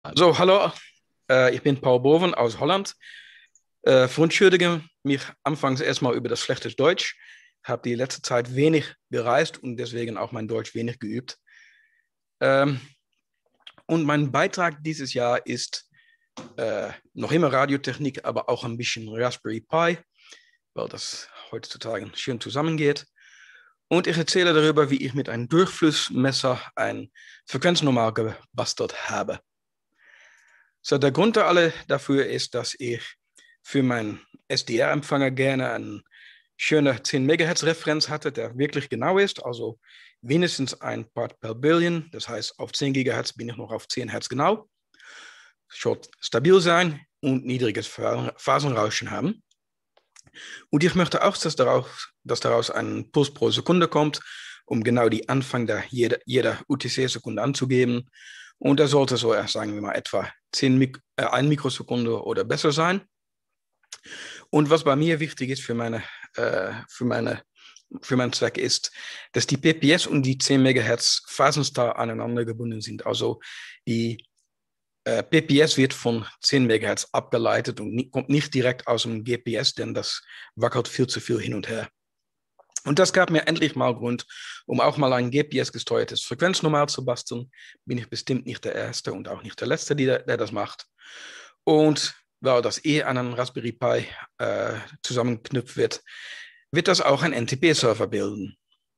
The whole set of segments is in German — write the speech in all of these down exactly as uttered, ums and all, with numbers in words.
So, hallo, äh, ich bin Paul Boven aus Holland. Äh, verentschuldige mich anfangs erstmal über das schlechte Deutsch. Ich habe die letzte Zeit wenig gereist und deswegen auch mein Deutsch wenig geübt. Ähm, und mein Beitrag dieses Jahr ist äh, noch immer Radiotechnik, aber auch ein bisschen Raspberry Pi, weil das heutzutage schön zusammengeht. Und ich erzähle darüber, wie ich mit einem Durchflussmesser ein Frequenznormal gebastelt habe. So, der Grund alle dafür ist, dass ich für meinen S D R-Empfänger gerne eine schöne zehn Megahertz Referenz hatte, der wirklich genau ist, also wenigstens ein Part per Billion. Das heißt, auf zehn Gigahertz bin ich noch auf zehn Hertz genau. Sollte stabil sein und niedriges Phasenrauschen haben. Und ich möchte auch, dass daraus, dass daraus ein Puls pro Sekunde kommt, um genau die Anfang der jeder, jeder U T C-Sekunde anzugeben. Und er sollte so, sagen wir mal, etwa zehn Mik äh, eine Mikrosekunde oder besser sein. Und was bei mir wichtig ist für meine, äh, für meine, für meinen Zweck ist, dass die P P S und die zehn Megahertz phasenstark aneinander gebunden sind. Also die äh, P P S wird von zehn Megahertz abgeleitet und nie, kommt nicht direkt aus dem G P S, denn das wackelt viel zu viel hin und her. Und das gab mir endlich mal Grund, um auch mal ein G P S-gesteuertes Frequenznormal zu basteln. Bin ich bestimmt nicht der Erste und auch nicht der Letzte, der, der das macht. Und weil das eh an einen Raspberry Pi äh, zusammenknüpft wird, wird das auch ein N T P-Server bilden.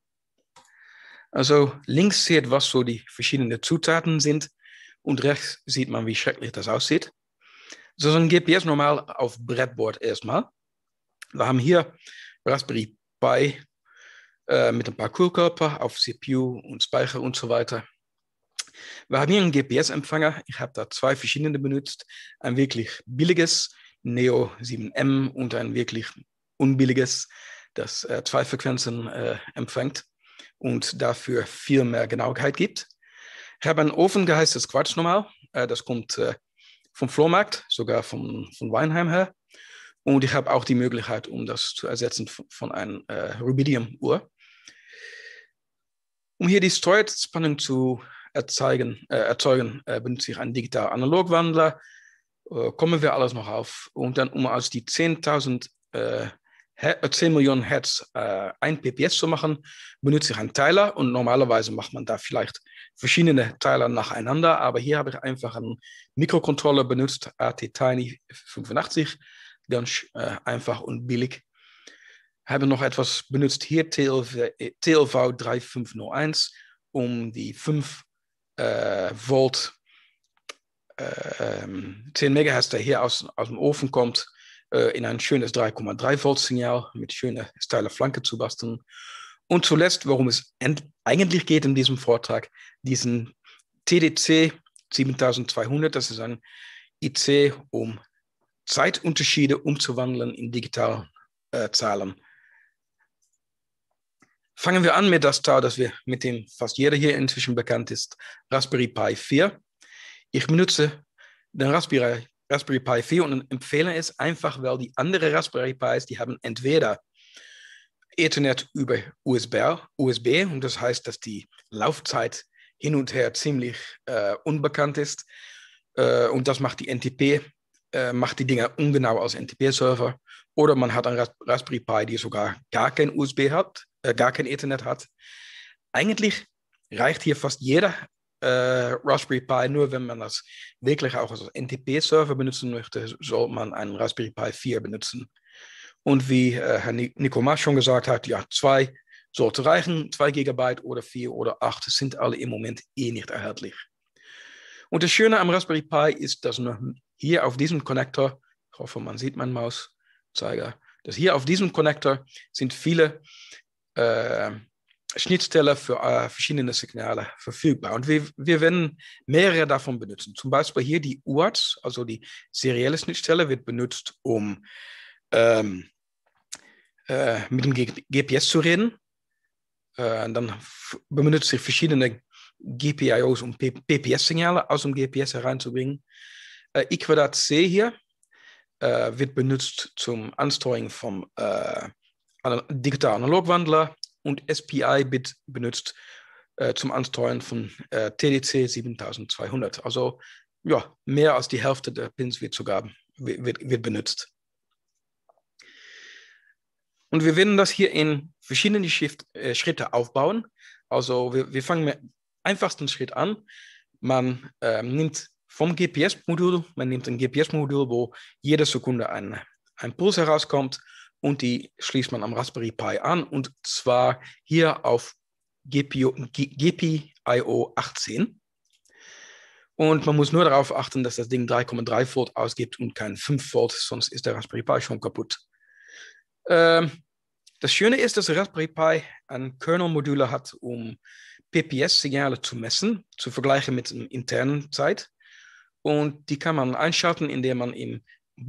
Also links seht, was so die verschiedenen Zutaten sind und rechts sieht man, wie schrecklich das aussieht. So ein G P S-Normal auf Brettboard erstmal. Wir haben hier Raspberry Pi äh, mit ein paar Kühlkörper auf C P U und Speicher und so weiter. Wir haben hier einen G P S-Empfänger. Ich habe da zwei verschiedene benutzt. Ein wirklich billiges Neo sieben M und ein wirklich unbilliges, das äh, zwei Frequenzen äh, empfängt und dafür viel mehr Genauigkeit gibt. Ich habe ein ofengeheiztes Quarznormal. Äh, das kommt äh, vom Flohmarkt, sogar von, von Weinheim her. Und ich habe auch die Möglichkeit, um das zu ersetzen von einer äh, Rubidium-Uhr. Um hier die Steuerspannung zu erzeugen, äh, erzeugen äh, benutze ich einen Digital-Analog-Wandler. Äh, kommen wir alles noch auf. Und dann, um aus die zehntausend, äh, zehn Millionen Hertz äh, ein P P S zu machen, benutze ich einen Teiler. Und normalerweise macht man da vielleicht verschiedene Teiler nacheinander. Aber hier habe ich einfach einen Mikrocontroller benutzt, A T Tiny fünfundachtzig. Ganz äh, einfach und billig. Habe noch etwas benutzt hier, T L V drei fünf null eins, um die fünf äh, Volt äh, zehn Megahertz, der hier aus, aus dem Ofen kommt, äh, in ein schönes drei Komma drei Volt Signal mit schöner steiler Flanke zu basteln. Und zuletzt, worum es eigentlich geht in diesem Vortrag, diesen T D C siebentausendzweihundert, das ist ein I C, um Zeitunterschiede umzuwandeln in digitale äh, Zahlen. Fangen wir an mit das Teil, das wir mit dem fast jeder hier inzwischen bekannt ist, Raspberry Pi vier. Ich benutze den Raspberry, Raspberry Pi vier und empfehle es einfach, weil die anderen Raspberry Pis, die haben entweder Ethernet über U S B, U S B und das heißt, dass die Laufzeit hin und her ziemlich äh, unbekannt ist äh, und das macht die N T P, äh, macht die Dinger ungenau als N T P-Server. Oder man hat einen Raspberry Pi, die sogar gar kein U S B hat, äh, gar kein Ethernet hat. Eigentlich reicht hier fast jeder äh, Raspberry Pi, nur wenn man das wirklich auch als N T P-Server benutzen möchte, soll man einen Raspberry Pi vier benutzen. Und wie äh, Herr Nico Maas schon gesagt hat, ja, zwei sollte reichen, zwei Gigabyte oder vier oder acht sind alle im Moment eh nicht erhältlich. Und das Schöne am Raspberry Pi ist, dass hier auf diesem Connector, ich hoffe, man sieht meinen Mauszeiger, dass hier auf diesem Connector sind viele äh, Schnittstellen für äh, verschiedene Signale verfügbar. Und wir, wir werden mehrere davon benutzen. Zum Beispiel hier die U A R Ts, also die serielle Schnittstelle, wird benutzt, um ähm, äh, mit dem G P S zu reden. Äh, dann benutze ich verschiedene G P I Os, um P P S-Signale aus dem G P S hereinzubringen. Äh, I Quadrat C hier äh, wird benutzt zum Ansteuern vom äh, Digital-Analog-Wandler und S P I wird benutzt äh, zum Ansteuern von äh, T D C siebentausendzweihundert. Also ja, mehr als die Hälfte der Pins wird sogar wird, wird benutzt. Und wir werden das hier in verschiedene Schrift, äh, Schritte aufbauen. Also wir, wir fangen mit dem einfachsten Schritt an. Man äh, nimmt vom G P S-Modul, man nimmt ein G P S-Modul, wo jede Sekunde ein, ein Puls herauskommt und die schließt man am Raspberry Pi an und zwar hier auf G P I O achtzehn. Und man muss nur darauf achten, dass das Ding drei Komma drei Volt ausgibt und kein fünf Volt, sonst ist der Raspberry Pi schon kaputt. Ähm, das Schöne ist, dass der Raspberry Pi ein Kernel-Module hat, um P P S-Signale zu messen, zu vergleichen mit einer internen Zeit. Und die kann man einschalten, indem man im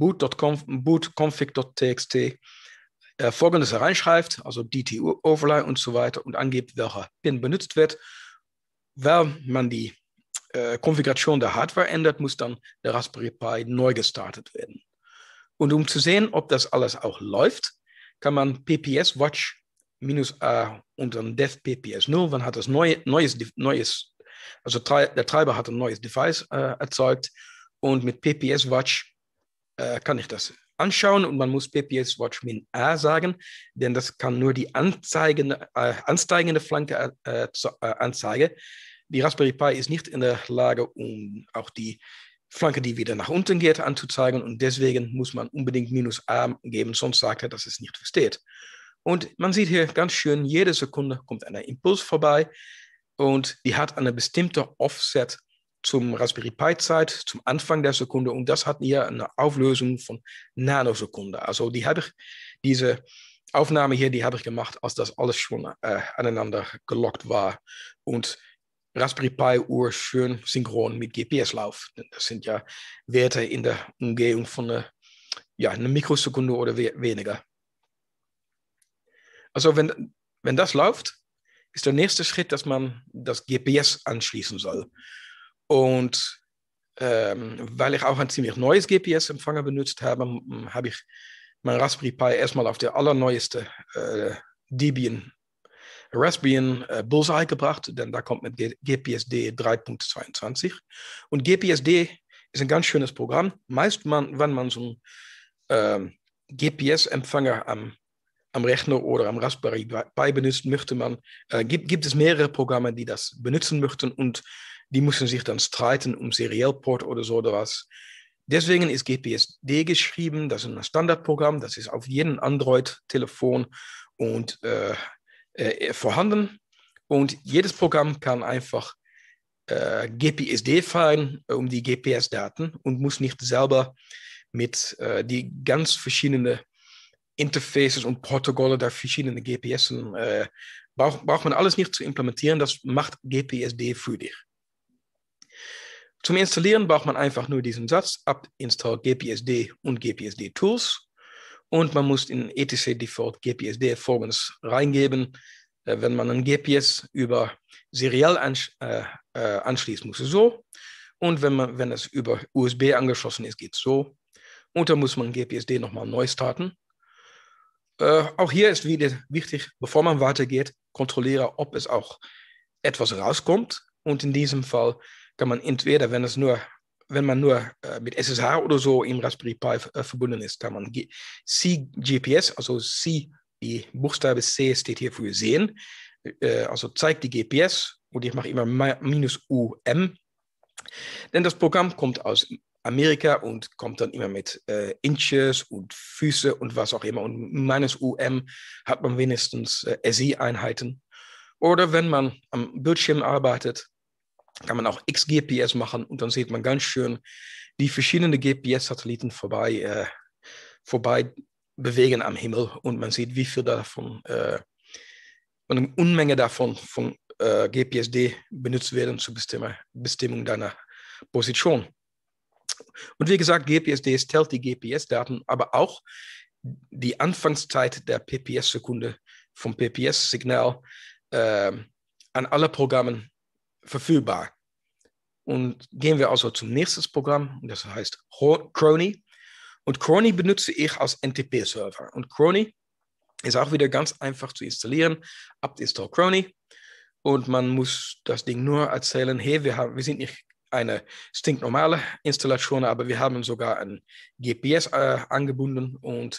boot.config.txt äh, Folgendes hereinschreibt, also D T Overlay und so weiter und angibt, welcher Pin benutzt wird. Weil man die äh, Konfiguration der Hardware ändert, muss dann der Raspberry Pi neu gestartet werden. Und um zu sehen, ob das alles auch läuft, kann man P P S Watch minus A und dann def P P S null, dann hat das neue, neues, neues, also der Treiber hat ein neues Device äh, erzeugt und mit P P S Watch äh, kann ich das anschauen und man muss P P S Watch min A sagen, denn das kann nur die anzeigende, äh, ansteigende Flanke äh, zu, äh, anzeigen. Die Raspberry Pi ist nicht in der Lage, um auch die Flanke, die wieder nach unten geht, anzuzeigen und deswegen muss man unbedingt minus A geben, sonst sagt er, dass es nicht versteht. Und man sieht hier ganz schön, jede Sekunde kommt ein Impuls vorbei und die hat eine bestimmte Offset zum Raspberry Pi Zeit, zum Anfang der Sekunde und das hat hier eine Auflösung von Nanosekunden. Also die habe ich, diese Aufnahme hier, die habe ich gemacht, als das alles schon äh, aneinander gelockt war und Raspberry Pi Uhr schön synchron mit G P S läuft. Das sind ja Werte in der Umgehung von einer, ja, einer Mikrosekunde oder we weniger. Also wenn, wenn das läuft, ist der nächste Schritt, dass man das G P S anschließen soll. Und ähm, weil ich auch ein ziemlich neues G P S-Empfänger benutzt habe, habe ich mein Raspberry Pi erstmal auf der allerneueste äh, Debian Raspbian äh, Bullseye gebracht, denn da kommt mit G P S D drei Punkt zweiundzwanzig. Und G P S D ist ein ganz schönes Programm. Meist, man, wenn man so einen äh, G P S-Empfänger am, am Rechner oder am Raspberry Pi benutzt, möchte man, äh, gibt, gibt es mehrere Programme, die das benutzen möchten und die müssen sich dann streiten um Serialport oder so oder was. Deswegen ist G P S D geschrieben, das ist ein Standardprogramm, das ist auf jedem Android-Telefon und äh, Äh, vorhanden und jedes Programm kann einfach äh, G P S D fahren um die G P S-Daten und muss nicht selber mit äh, die ganz verschiedenen Interfaces und Protokolle der verschiedenen G P S äh, braucht, braucht man alles nicht zu implementieren, das macht G P S D für dich. Zum Installieren braucht man einfach nur diesen Satz, apt install G P S D und G P S D Tools. Und man muss in etc default G P S D folgendes reingeben. Äh, wenn man ein G P S über Serial ans äh, äh, anschließt, muss es so. Und wenn, man, wenn es über U S B angeschlossen ist, geht es so. Und dann muss man G P S D nochmal neu starten. Äh, auch hier ist wieder wichtig, bevor man weitergeht, kontrolliere, ob es auch etwas rauskommt. Und in diesem Fall kann man entweder, wenn es nur wenn man nur äh, mit S S H oder so im Raspberry Pi äh, verbunden ist, kann man C G P S, also C, die Buchstabe C steht hier für sehen, äh, also zeigt die G P S und ich mache immer minus U M, denn das Programm kommt aus Amerika und kommt dann immer mit äh, Inches und Füße und was auch immer und minus U M hat man wenigstens äh, S I-Einheiten. Oder wenn man am Bildschirm arbeitet, kann man auch X G P S machen und dann sieht man ganz schön die verschiedenen G P S-Satelliten vorbei, äh, vorbei bewegen am Himmel und man sieht, wie viel davon, äh, eine Unmenge davon von äh, G P S D benutzt werden zur Bestimmung, Bestimmung deiner Position. Und wie gesagt, G P S D stellt die G P S-Daten, aber auch die Anfangszeit der P P S-Sekunde vom P P S-Signal äh, an alle Programmen verfügbar. Und gehen wir also zum nächsten Programm, das heißt Crony. Und Crony benutze ich als N T P-Server. Und Crony ist auch wieder ganz einfach zu installieren. apt install Crony. Und man muss das Ding nur erzählen, hey, wir, haben, wir sind nicht eine stinknormale Installation, aber wir haben sogar ein G P S äh, angebunden und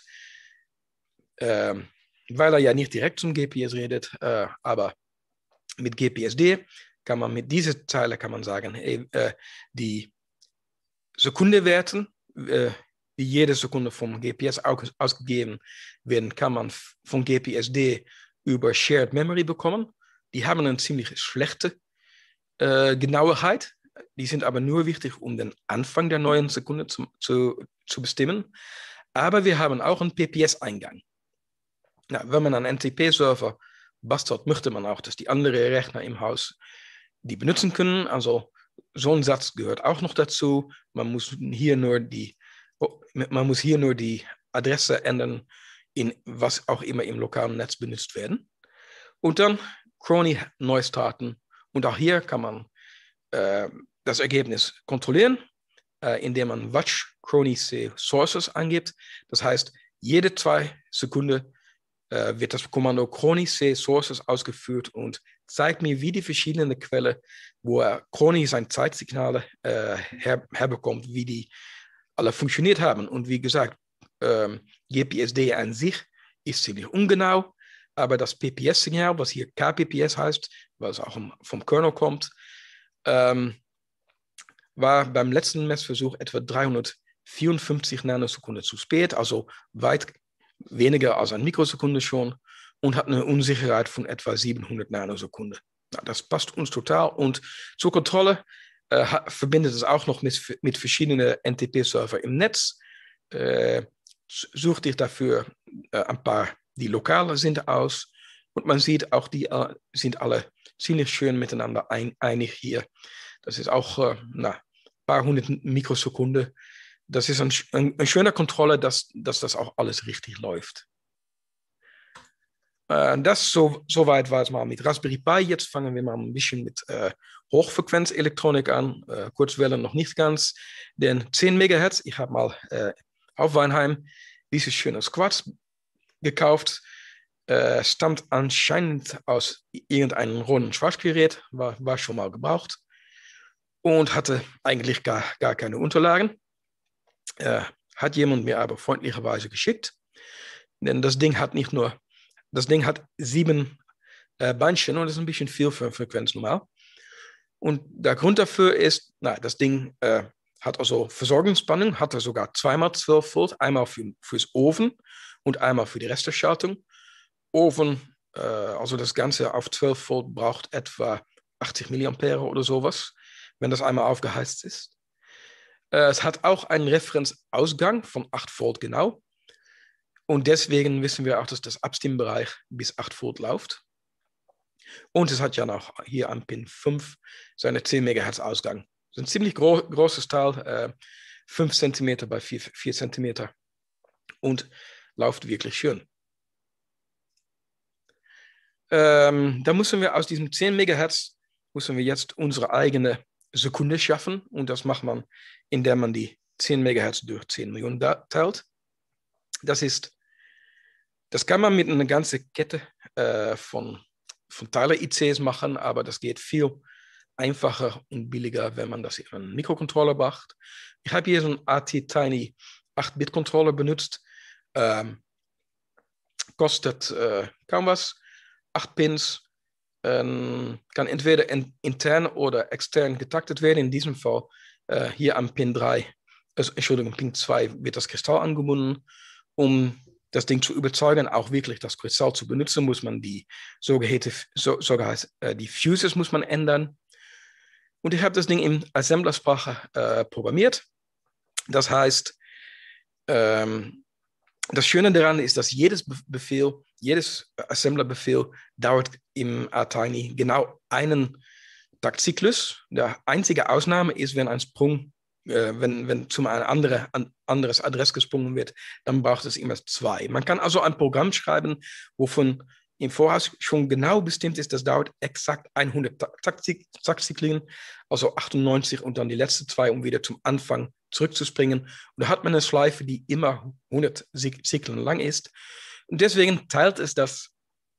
äh, weil er ja nicht direkt zum G P S redet, äh, aber mit G P S D kann man mit dieser Zeile kann man sagen, hey, äh, die Sekundewerten, äh, die jede Sekunde vom G P S aus, ausgegeben werden, kann man von G P S D über Shared Memory bekommen. Die haben eine ziemlich schlechte äh, Genauigkeit. Die sind aber nur wichtig, um den Anfang der neuen Sekunde zu, zu, zu bestimmen. Aber wir haben auch einen P P S-Eingang. Na, wenn man einen N T P-Server bastelt, möchte man auch, dass die anderen Rechner im Haus die benutzen können. Also so ein Satz gehört auch noch dazu. Man muss hier nur die, man muss hier nur die Adresse ändern, in was auch immer im lokalen Netz benutzt werden. Und dann Crony neu starten. Und auch hier kann man äh, das Ergebnis kontrollieren, äh, indem man watch Crony C Sources angibt. Das heißt, jede zwei Sekunden äh, wird das Kommando Crony C Sources ausgeführt und zeigt mir, wie die verschiedenen Quellen, wo er Crony seine Zeitsignale äh, her, herbekommt, wie die alle funktioniert haben. Und wie gesagt, ähm, G P S D an sich ist ziemlich ungenau, aber das P P S-Signal, was hier K P P S heißt, was auch vom Kernel kommt, ähm, war beim letzten Messversuch etwa dreihundertvierundfünfzig Nanosekunden zu spät, also weit weniger als eine Mikrosekunde schon, und hat eine Unsicherheit von etwa siebenhundert Nanosekunden. Na, das passt uns total. Und zur Kontrolle äh, verbindet es auch noch mit, mit verschiedenen N T P-Server im Netz. Äh, sucht dich dafür äh, ein paar, die lokal sind, aus. Und man sieht, auch die äh, sind alle ziemlich schön miteinander ein, einig hier. Das ist auch äh, na, ein paar hundert Mikrosekunden. Das ist ein, ein, eine schöne Kontrolle, dass, dass das auch alles richtig läuft. Äh, das so, soweit war es mal mit Raspberry Pi. Jetzt fangen wir mal ein bisschen mit äh, Hochfrequenzelektronik an. Äh, Kurzwelle noch nicht ganz, denn zehn Megahertz. Ich habe mal äh, auf Weinheim dieses schöne Quartz gekauft. Äh, stammt anscheinend aus irgendeinem roten Schwarzgerät, war, war schon mal gebraucht und hatte eigentlich gar, gar keine Unterlagen. Äh, hat jemand mir aber freundlicherweise geschickt, denn das Ding hat nicht nur, das Ding hat sieben äh, Beinchen und das ist ein bisschen viel für Frequenz normal. Und der Grund dafür ist, na, das Ding äh, hat also Versorgungsspannung, hat er sogar zweimal zwölf Volt, einmal für, fürs Ofen und einmal für die Resteschaltung. Ofen, äh, also das Ganze auf zwölf Volt braucht etwa achtzig Milliampere oder sowas, wenn das einmal aufgeheizt ist. Äh, es hat auch einen Referenzausgang von acht Volt genau. Und deswegen wissen wir auch, dass das Abstimmbereich bis acht Volt läuft. Und es hat ja noch hier am Pin fünf seine zehn Megahertz Ausgang. Das ist ein ziemlich gro großes Teil, äh, fünf Zentimeter bei vier Zentimeter. Und läuft wirklich schön. Ähm, da müssen wir aus diesem zehn Megahertz müssen wir jetzt unsere eigene Sekunde schaffen. Und das macht man, indem man die zehn Megahertz durch zehn Millionen teilt. Das ist, das kann man mit einer ganzen Kette äh, von, von Teiler-I Cs machen, aber das geht viel einfacher und billiger, wenn man das in einen Mikrocontroller macht. Ich habe hier so einen A T Tiny acht Bit Controller benutzt. Ähm, kostet äh, kaum was. acht Pins, ähm, kann entweder in, intern oder extern getaktet werden. In diesem Fall äh, hier am Pin drei, also, Entschuldigung, Pin zwei wird das Kristall angebunden. Um das Ding zu überzeugen, auch wirklich das Kristall zu benutzen, muss man die sogenannte, so, so heißt, äh, die Fuses muss man ändern. Und ich habe das Ding in Assemblersprache äh, programmiert. Das heißt, ähm, das Schöne daran ist, dass jedes Befehl, jedes Assemblerbefehl dauert im A Tiny genau einen Taktzyklus. Der einzige Ausnahme ist, wenn ein Sprung, äh, wenn, wenn zum ein andere, ein anderes Adress gesprungen wird, dann braucht es immer zwei. Man kann also ein Programm schreiben, wovon im Voraus schon genau bestimmt ist, das dauert exakt hundert Taktzyklen, also achtundneunzig und dann die letzten zwei, um wieder zum Anfang zurückzuspringen. Und da hat man eine Schleife, die immer hundert Zyklen lang ist. Und deswegen teilt es das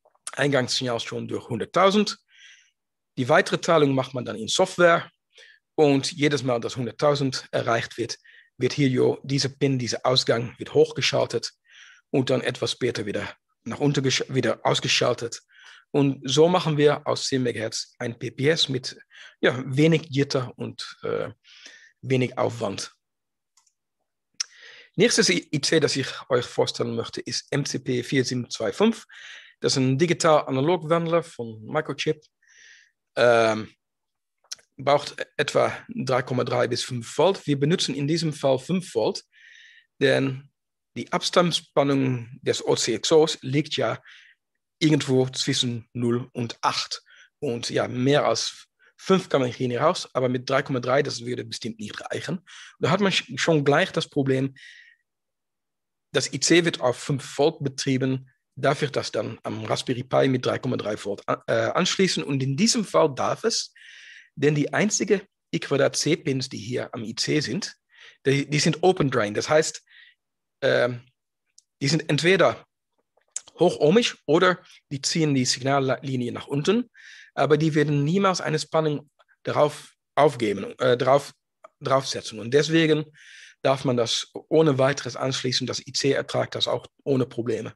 Eingangssignal schon durch hunderttausend. Die weitere Teilung macht man dann in Software. Und jedes Mal, dass hunderttausend erreicht wird, wird hier diese Pin, dieser Ausgang, wird hochgeschaltet und dann etwas später wieder nach unten wieder ausgeschaltet. Und so machen wir aus zehn Megahertz ein P P S mit ja, wenig Jitter und äh, wenig Aufwand. Nächstes I C, das ich euch vorstellen möchte, ist M C P vier sieben zwei fünf. Das ist ein digital-analog-Wandler von Microchip. Ähm, braucht etwa drei Komma drei bis fünf Volt. Wir benutzen in diesem Fall fünf Volt, denn die Abstandsspannung des O C X Os liegt ja irgendwo zwischen null und acht. Und ja, mehr als fünf kann man hier nicht raus, aber mit drei Komma drei, das würde bestimmt nicht reichen. Da hat man schon gleich das Problem, das I C wird auf fünf Volt betrieben, darf ich das dann am Raspberry Pi mit drei Komma drei Volt äh, anschließen. Und in diesem Fall darf es, denn die einzigen I Quadrat C-Pins, die hier am I C sind, die, die sind Open Drain. Das heißt, äh, die sind entweder hochohmisch oder die ziehen die Signallinie nach unten, aber die werden niemals eine Spannung darauf aufgeben, äh, darauf, draufsetzen. Und deswegen darf man das ohne weiteres anschließen. Das I C ertragt das auch ohne Probleme.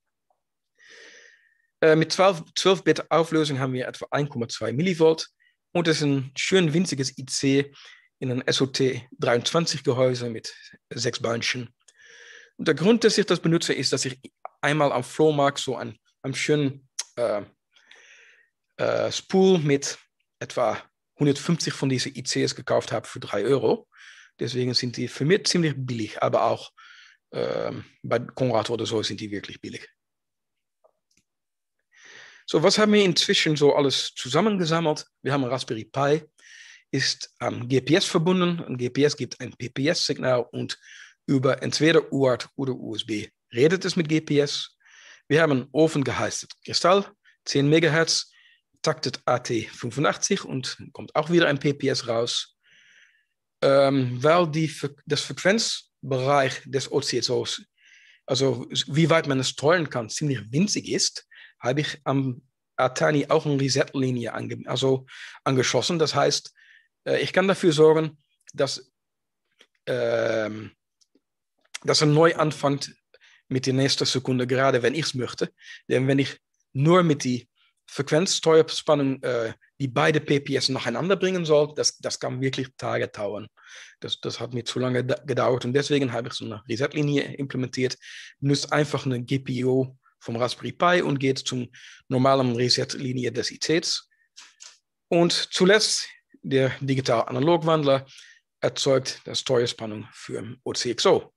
Äh, mit zwölf Bit Auflösung haben wir etwa eins Komma zwei Millivolt und es ist ein schön winziges I C in einem S O T dreiundzwanzig Gehäuse mit sechs Beinchen. Und der Grund, dass ich das benutze, ist, dass ich einmal am Flohmarkt so einen, einen schönen äh, äh, Spool mit etwa hundertfünfzig von diesen I Cs gekauft habe für drei Euro. Deswegen sind die für mich ziemlich billig, aber auch äh, bei Konrad oder so sind die wirklich billig. So, was haben wir inzwischen so alles zusammengesammelt? Wir haben ein Raspberry Pi, ist am G P S verbunden. Ein G P S gibt ein P P S-Signal und über entweder U A R T oder U S B redet es mit G P S. Wir haben einen Ofen geheißtes Kristall, zehn Megahertz, taktet A T fünfundachtzig und kommt auch wieder ein P P S raus. Ähm, weil die, das Frequenzbereich des O C X Os, also wie weit man es steuern kann, ziemlich winzig ist, habe ich am Atani auch eine Reset-Linie ange also angeschlossen. Das heißt, äh, ich kann dafür sorgen, dass, ähm, dass er neu anfängt mit der nächsten Sekunde, gerade wenn ich es möchte. Denn wenn ich nur mit die Frequenzsteuerspannung äh, die beide P P S nacheinander bringen soll, das, das kann wirklich Tage dauern. Das, das hat mir zu lange gedauert und deswegen habe ich so eine Reset-Linie implementiert. Benutzt einfach eine G P U vom Raspberry Pi und geht zum normalen Reset-Linie des I Cs. Und zuletzt der Digital-Analog-Wandler erzeugt das Steuerspannung für O C X O.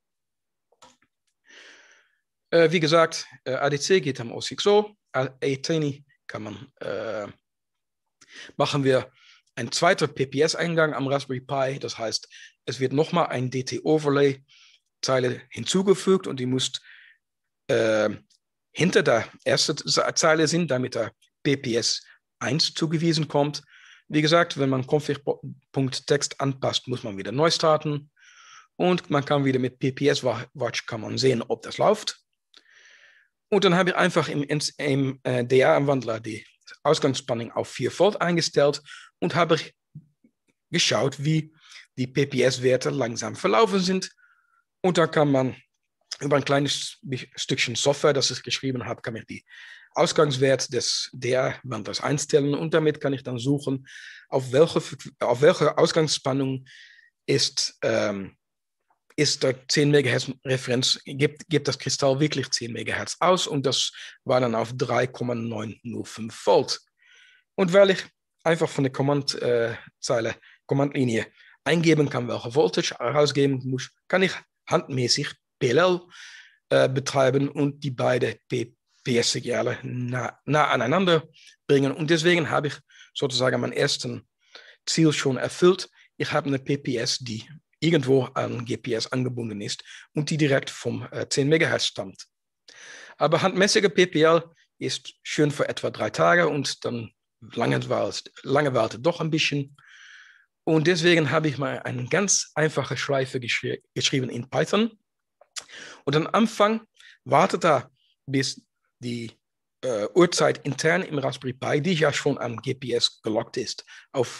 Äh, wie gesagt, äh, A D C geht am O C X O, Atani kann man, äh, machen wir einen zweiten P P S-Eingang am Raspberry Pi. Das heißt, es wird nochmal ein D T-Overlay-Zeile hinzugefügt und die muss äh, hinter der ersten Zeile sind, damit der P P S eins zugewiesen kommt. Wie gesagt, wenn man config.text anpasst, muss man wieder neu starten und man kann wieder mit P P S-Watch kann man sehen, ob das läuft. Und dann habe ich einfach im, im äh, D A-Wandler die Ausgangsspannung auf vier Volt eingestellt und habe geschaut, wie die P P S-Werte langsam verlaufen sind. Und dann kann man über ein kleines Stückchen Software, das ich geschrieben habe, kann ich die Ausgangswert des D A-Wandlers einstellen und damit kann ich dann suchen, auf welche, auf welche Ausgangsspannung ist, ähm, ist der zehn Megahertz Referenz, gibt, gibt das Kristall wirklich zehn Megahertz aus und das war dann auf drei Komma neun null fünf Volt. Und weil ich einfach von der Command-Zeile, äh, Command-Linie eingeben kann, welche Voltage herausgeben muss, kann ich handmäßig P L L äh, betreiben und die beiden P P S-Signale nah, nah aneinander bringen. Und deswegen habe ich sozusagen mein erstes Ziel schon erfüllt. Ich habe eine P P S, die irgendwo an G P S angebunden ist und die direkt vom äh, zehn Megahertz stammt. Aber handmäßige P P L ist schön für etwa drei Tage und dann Langeweile doch ein bisschen. Und deswegen habe ich mal eine ganz einfache Schleife geschri geschrieben in Python. Und am Anfang wartet er, bis die äh, Uhrzeit intern im Raspberry Pi, die ja schon am G P S gelockt ist, auf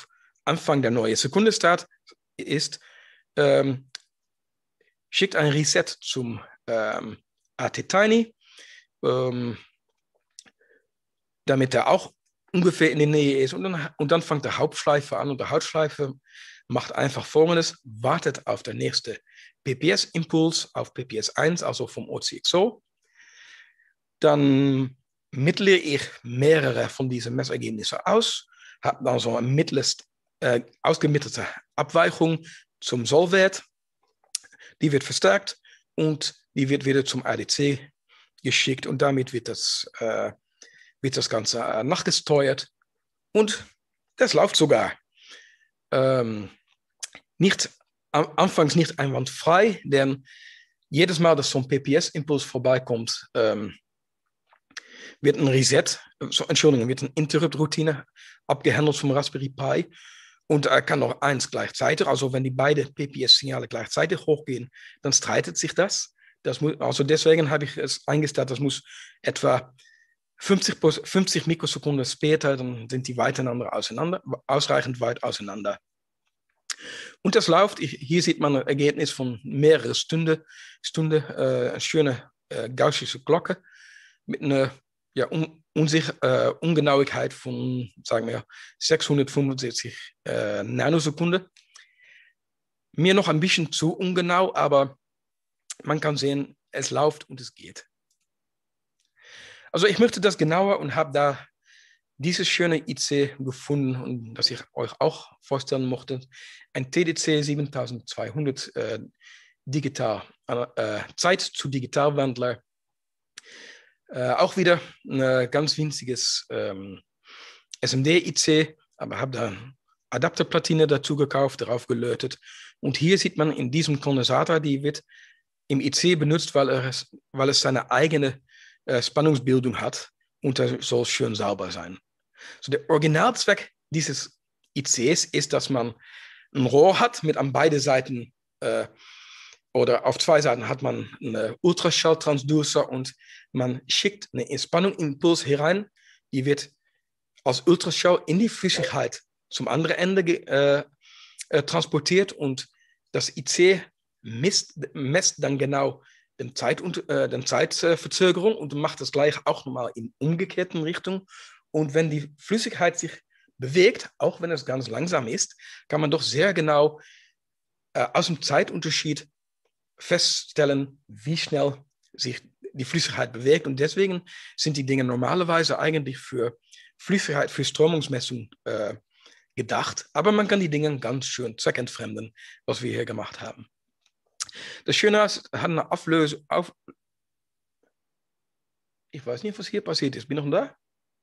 Anfang der neuen Sekunde Start ist, ähm, schickt ein Reset zum ähm, A T Tiny, ähm, damit er auch ungefähr in der Nähe ist. Und dann, und dann fängt der Hauptschleife an und der Hauptschleife macht einfach Folgendes, wartet auf den nächsten P P S-Impuls, auf P P S eins, also vom O C X O. Dann mittle ich mehrere von diesen Messergebnissen aus, habe dann so eine mittels äh, ausgemittelte Abweichung zum Sollwert. Die wird verstärkt und die wird wieder zum A D C geschickt und damit wird das, äh, wird das Ganze äh, nachgesteuert und das läuft sogar. Ähm, nicht, am, anfangs nicht einwandfrei, denn jedes Mal, dass so ein P P S-Impuls vorbeikommt, ähm, wird ein Reset, so, Entschuldigung, wird eine Interrupt-Routine abgehandelt vom Raspberry Pi und er kann noch eins gleichzeitig, also wenn die beiden P P S-Signale gleichzeitig hochgehen, dann streitet sich das. Das muss, also deswegen habe ich es eingestellt, das muss etwa fünfzig, fünfzig Mikrosekunden später, dann sind die weiteinander auseinander, ausreichend weit auseinander. Und das läuft, ich, hier sieht man ein Ergebnis von mehreren Stunden, Stunden äh, eine schöne äh, gaussische Glocke mit einer ja, un, unsicher, äh, Ungenauigkeit von, sagen wir, sechshundertfünfundsiebzig äh, Nanosekunden. Mir noch ein bisschen zu ungenau, aber man kann sehen, es läuft und es geht. Also ich möchte das genauer und habe da dieses schöne I C gefunden und das ich euch auch vorstellen möchte. Ein T D C siebentausendzweihundert äh, digital, äh, Zeit zu Digitalwandler. Äh, auch wieder ein ganz winziges ähm, S M D I C, aber habe da Adapterplatine dazu gekauft, darauf gelötet. Und hier sieht man in diesem Kondensator, die wird im I C benutzt, weil es, weil es seine eigene äh, Spannungsbildung hat und er soll schön sauber sein. So, der Originalzweck dieses I Cs ist, dass man ein Rohr hat mit an beide Seiten äh, oder auf zwei Seiten hat man einen Ultraschalltransducer und man schickt eine Spannungimpuls herein, die wird als Ultraschall in die Flüssigkeit zum anderen Ende äh, äh, transportiert und das I C misst, messt dann genau den Zeit und, äh, den Zeitverzögerung und macht das gleich auch nochmal in umgekehrten Richtung. Und wenn die Flüssigkeit sich bewegt, auch wenn es ganz langsam ist, kann man doch sehr genau äh, aus dem Zeitunterschied feststellen, wie schnell sich die Flüssigkeit bewegt. Und deswegen sind die Dinge normalerweise eigentlich für Flüssigkeit, für Strömungsmessung äh, gedacht. Aber man kann die Dinge ganz schön zweckentfremden, was wir hier gemacht haben. Das Schöne ist, hat eine Auflösung. Auf ich weiß nicht, was hier passiert ist. Bin ich noch da?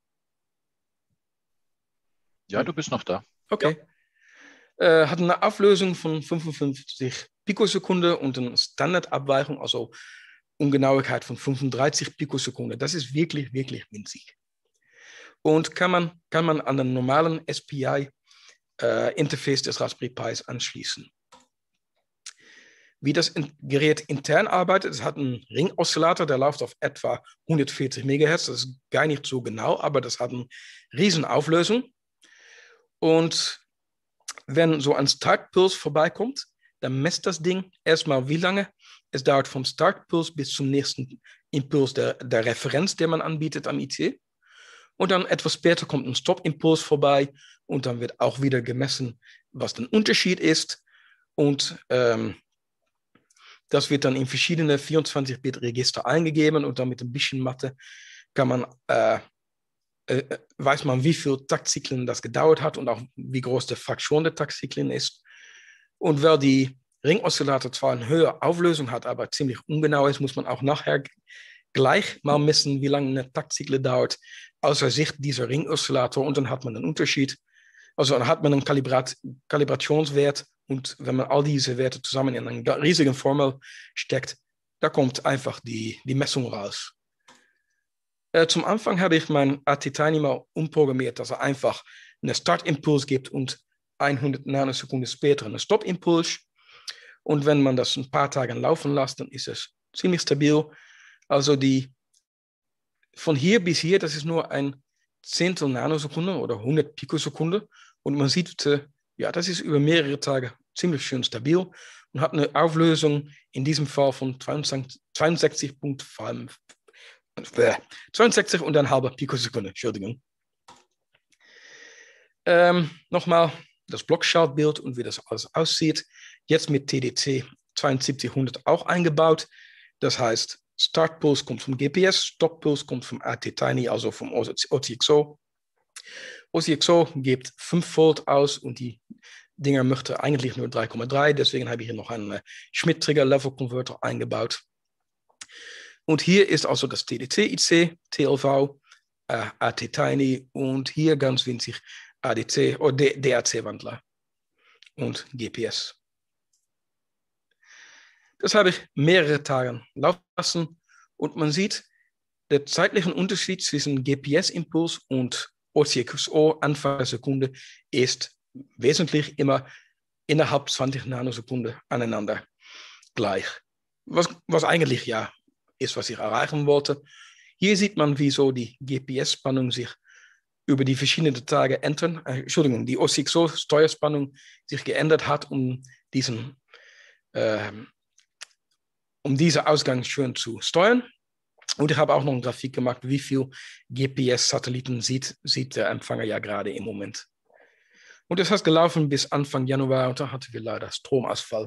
Ja, du bist noch da. Okay. Ja. Äh, hat eine Auflösung von fünfundfünfzig Pikosekunden und eine Standardabweichung, also Ungenauigkeit von fünfunddreißig Pikosekunden. Das ist wirklich, wirklich winzig. Und kann man, kann man an den normalen S P I-Interface äh, des Raspberry Pis anschließen. Wie das Gerät intern arbeitet, es hat einen Ringoszillator, der läuft auf etwa hundertvierzig Megahertz. Das ist gar nicht so genau, aber das hat eine riesen Auflösung. Und wenn so ein Startpuls vorbeikommt, dann messt das Ding erstmal wie lange. Es dauert vom Startpuls bis zum nächsten Impuls der, der Referenz, der man anbietet am I C. Und dann etwas später kommt ein Stop-Impuls vorbei und dann wird auch wieder gemessen, was der Unterschied ist. Und ähm, das wird dann in verschiedene vierundzwanzig Bit Register eingegeben und dann mit ein bisschen Mathe kann man, äh, äh, weiß man, wie viele Taktzyklen das gedauert hat und auch wie groß die Fraktion der Taktzyklen ist. Und weil die Ringoszillator zwar eine höhere Auflösung hat, aber ziemlich ungenau ist, muss man auch nachher gleich mal messen, wie lange eine Taktzykle dauert, außer Sicht dieser Ringoszillator und dann hat man einen Unterschied. Also dann hat man einen Kalibrat Kalibrationswert und wenn man all diese Werte zusammen in eine riesige Formel steckt, da kommt einfach die, die Messung raus. Äh, zum Anfang habe ich mein A T Tiny mal umprogrammiert, dass er einfach einen Startimpuls gibt und hundert Nanosekunden später einen Stopimpuls. Und wenn man das ein paar Tage laufen lässt, dann ist es ziemlich stabil. Also die von hier bis hier, das ist nur ein Zehntel Nanosekunde oder hundert Pikosekunden. Und man sieht, ja, das ist über mehrere Tage ziemlich schön stabil und hat eine Auflösung in diesem Fall von zweiundsechzig Komma fünf, zweiundsechzig und ein halber Pikosekunde, Entschuldigung. Ähm, nochmal das Blockschaltbild und wie das alles aussieht. Jetzt mit T D C zweiundsiebzig-hundert auch eingebaut. Das heißt, Startpuls kommt vom G P S, Stopppuls kommt vom A T Tiny, also vom O T X O. O T X O gibt fünf Volt aus und die Dinger möchte eigentlich nur drei Komma drei. Deswegen habe ich hier noch einen Schmidt-Trigger-Level-Converter eingebaut. Und hier ist also das T D C I C, T L V, äh, A T Tiny und hier ganz winzig A D C oder D A C-Wandler und G P S. Das habe ich mehrere Tage laufen lassen und man sieht, der zeitliche Unterschied zwischen G P S-Impuls und O T X O Anfang der Sekunde ist wesentlich immer innerhalb zwanzig Nanosekunden aneinander gleich. Was, was eigentlich ja ist, was ich erreichen wollte. Hier sieht man, wie so die G P S-Spannung sich über die verschiedenen Tage ändern. Äh, Entschuldigung, die O T X O-Steuerspannung sich geändert hat, um diesen äh, um diesen Ausgang schön zu steuern. Und ich habe auch noch eine Grafik gemacht, wie viel G P S-Satelliten sieht, sieht der Empfänger ja gerade im Moment. Und das hat gelaufen bis Anfang Januar und da hatten wir leider Stromausfall.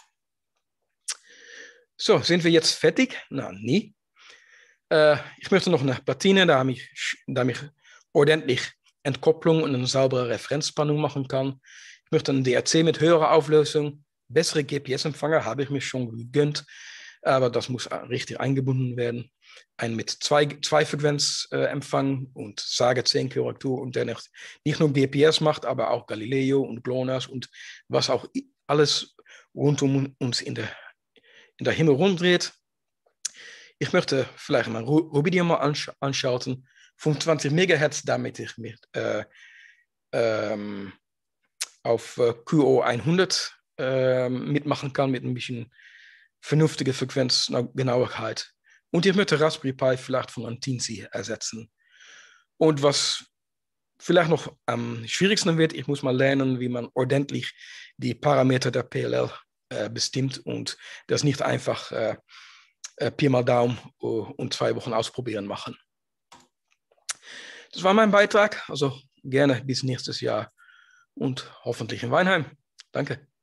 So, sind wir jetzt fertig? Na, nie. Äh, ich möchte noch eine Platine, damit ich, damit ich ordentlich Entkopplung und eine saubere Referenzspannung machen kann. Ich möchte einen D A C mit höherer Auflösung, bessere G P S-Empfänger habe ich mir schon gegönnt, aber das muss richtig eingebunden werden. Ein mit zwei, zwei Frequenzempfang äh, und Sage zehn Korrektur und der nicht, nicht nur G P S macht, aber auch Galileo und GLONASS und was auch alles rund um uns in der, in der Himmel rumdreht. Ich möchte vielleicht mal Rubidium mal ansch anschalten, fünfundzwanzig Megahertz, damit ich mit, äh, ähm, auf äh, Q O hundert äh, mitmachen kann mit ein bisschen vernünftiger Frequenzgenauigkeit. Und ich möchte Raspberry Pi vielleicht von Antinsi ersetzen. Und was vielleicht noch am schwierigsten wird, ich muss mal lernen, wie man ordentlich die Parameter der P L L äh, bestimmt und das nicht einfach äh, äh, Pi mal Daumen uh, und zwei Wochen ausprobieren machen. Das war mein Beitrag, also gerne bis nächstes Jahr und hoffentlich in Weinheim. Danke.